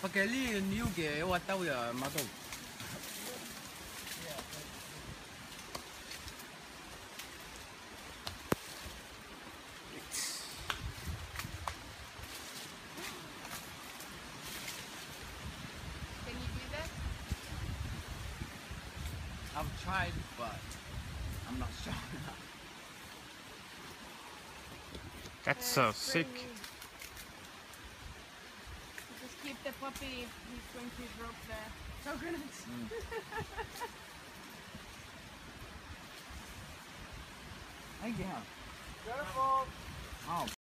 Perché lì il new che ho tao ya ma đâu. Can you do that? I've tried, but I'm not strong enough. That's so It's sick. crazy. Just keep the puppy. He's going to drop the coconuts. Ay, yeah. Careful! Oh.